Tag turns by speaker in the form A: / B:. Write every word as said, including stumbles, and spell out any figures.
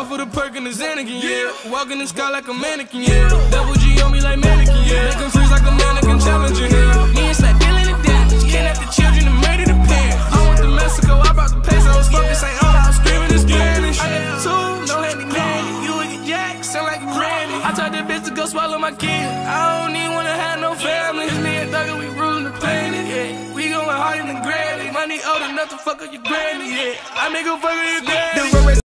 A: off with a perk and a Xanacan, yeah. Walking the sky like a mannequin, yeah. Double G on me like mannequin, yeah. Make 'em freeze like a mannequin challenging, yeah. Me and Slack dealing the damage. Kidnap the children and murder the parents. I went to Mexico, I brought the pesos. Focus ain't on, I was screaming in Spanish. I got two, no handy nanny. You and your jack, sound like you ran it. I told that bitch to go swallow my kid. I don't even wanna have no family. It's me and Thugger, we ruling the planet, yeah. We going harder than granny. Money old enough to fuck up your granny, yeah. I make her fuck up your granny.